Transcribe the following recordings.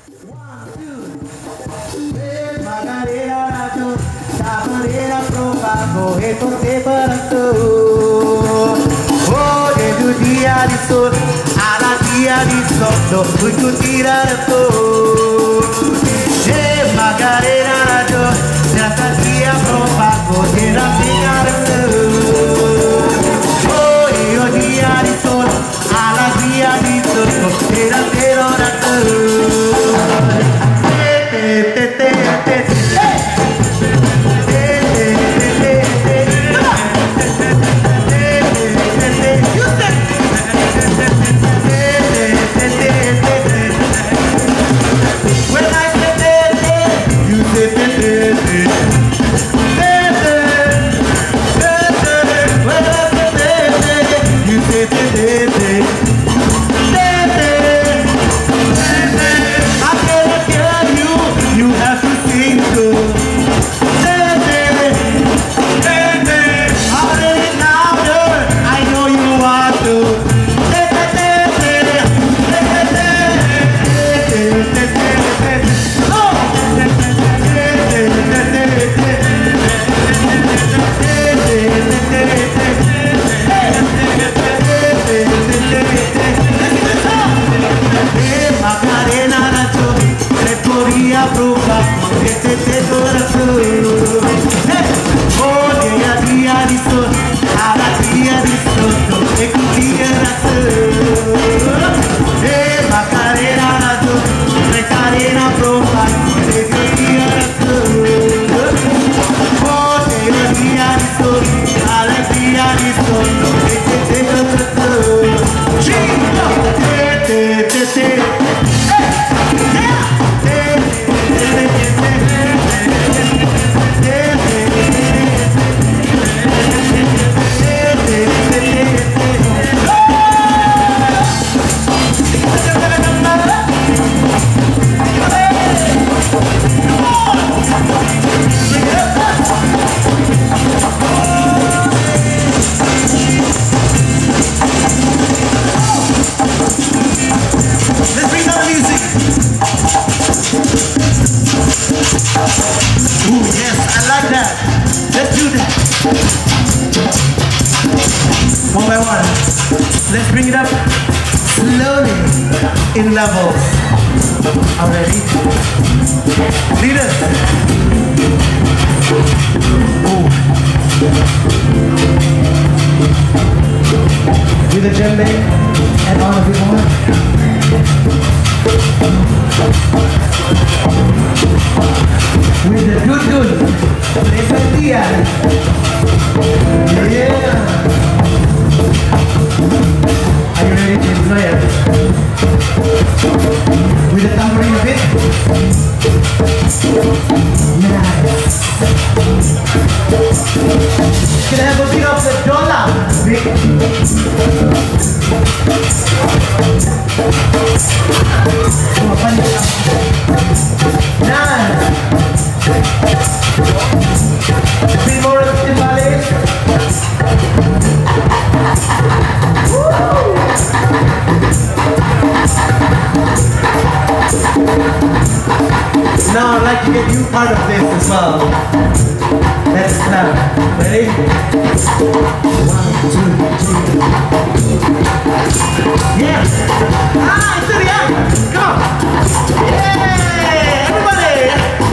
One, two. Macarena Nacho, capoeira pro pago e por te barato. Hoje é o dia de sol, a la dia de sol, fui curtir Macarena Nacho, nessa dia pro pago de la barato. Hoje é o dia de sol, a la dia de sol, de la barato. One by one. Let's bring it up slowly in levels. Already? Leaders. Ooh. With the djembe and all of it more. With the dud-dud. Repetía. Yeah. Are you ready to enjoy it? With the tambourine of it? Nice. Can I have a bit of the dollar? Nice. A bit more of the timbales. Now I'd like to get you part of this as well. Let's clap. Ready? 1, 2, 3. Yeah. It's in the air. Come on. Yeah. Everybody.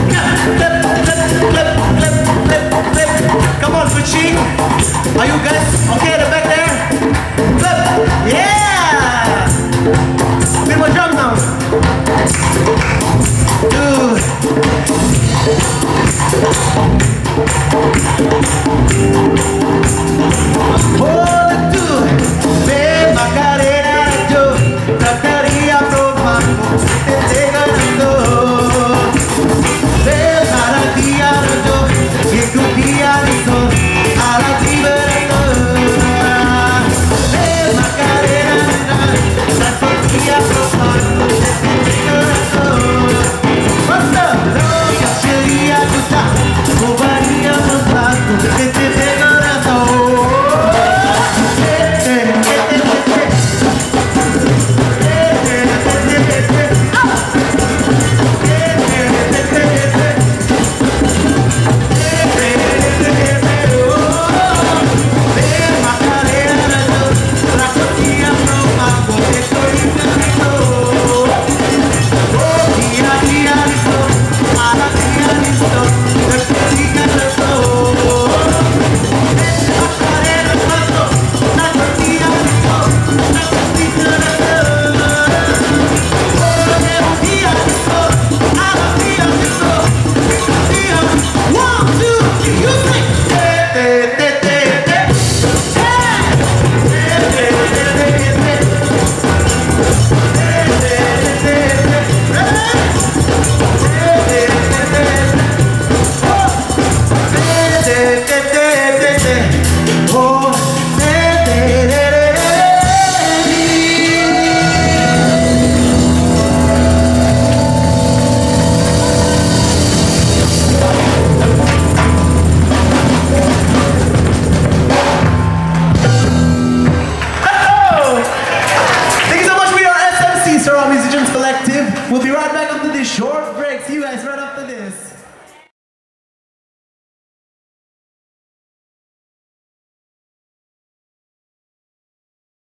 Flip. Come on, Fuchi. Are you guys okay at the back there? Flip. Yeah. Bit more jump now. 2. Oh, the 2. Macarena, yo, trataría probar, te Musicians Collective. We'll be right back after this short break. See you guys right after this.